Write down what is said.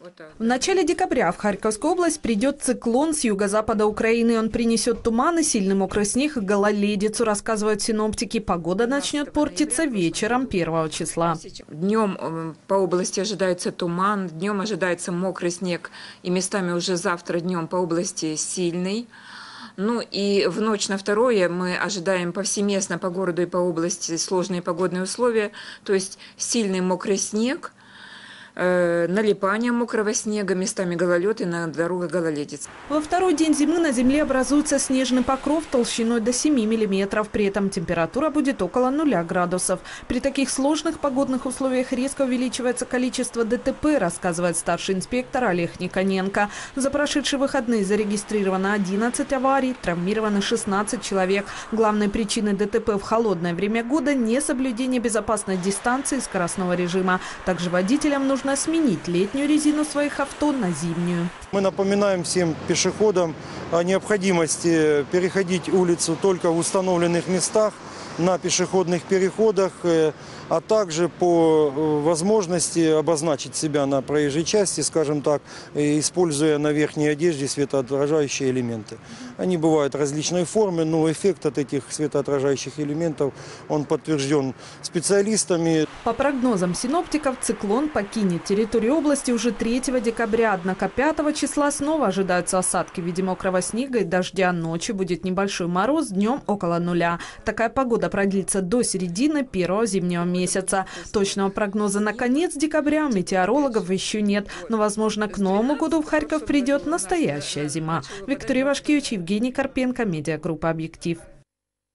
В начале декабря в Харьковскую область придет циклон с юго-запада Украины. Он принесет туман и сильный мокрый снег и гололедицу, рассказывают синоптики. Погода начнет портиться вечером 1 числа. Днем по области ожидается туман, днем ожидается мокрый снег и местами уже завтра днем по области сильный. Ну и в ночь на 2 мы ожидаем повсеместно по городу и по области сложные погодные условия, то есть сильный мокрый снег, налипание мокрого снега, местами гололед и на дорогах гололедица. Во второй день зимы на земле образуется снежный покров толщиной до 7 миллиметров. При этом температура будет около 0 градусов. При таких сложных погодных условиях резко увеличивается количество ДТП, рассказывает старший инспектор Олег Никоненко. За прошедшие выходные зарегистрировано 11 аварий, травмированы 16 человек. Главной причиной ДТП в холодное время года – несоблюдение безопасной дистанции и скоростного режима. Также водителям нужно сменить летнюю резину своих авто на зимнюю. Мы напоминаем всем пешеходам о необходимости переходить улицу только в установленных местах, на пешеходных переходах, а также по возможности обозначить себя на проезжей части, скажем так, используя на верхней одежде светоотражающие элементы. Они бывают различной формы, но эффект от этих светоотражающих элементов, он подтвержден специалистами. По прогнозам синоптиков, циклон покинет территорию области уже 3 декабря. Однако 5 числа снова ожидаются осадки в виде мокрого снега и дождя. Ночью будет небольшой мороз, днем около 0. Такая погода продлится до середины 1 зимнего месяца. Точного прогноза на конец декабря у метеорологов еще нет. Но, возможно, к Новому году в Харьков придет настоящая зима. Виктория Вашкевич, Евгений Карпенко, медиагруппа «Объектив».